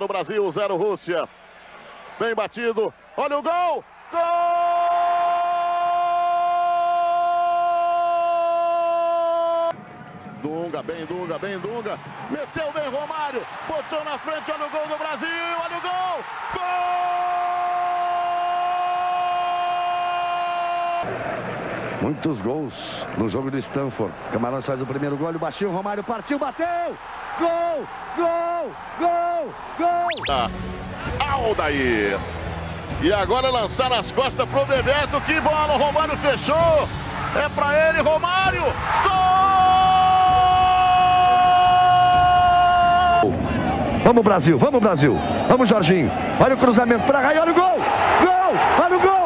0 Brasil, 0 Rússia. Bem batido. Olha o gol! Gol! Dunga, bem Dunga, bem Dunga. Meteu bem Romário. Botou na frente, olha o gol do Brasil. Olha o gol! Gol! Muitos gols no jogo do Stanford. Camarões faz o primeiro gol, o baixinho, Romário partiu, bateu! Gol! Gol! Gol! Gol! Aldair. E agora lançar nas costas pro Bebeto. Que bola, o Romário fechou. É pra ele, Romário. Gol! Vamos Brasil, vamos Brasil. Vamos Jorginho. Olha o cruzamento pra cá e olha o gol! Gol! Olha o gol!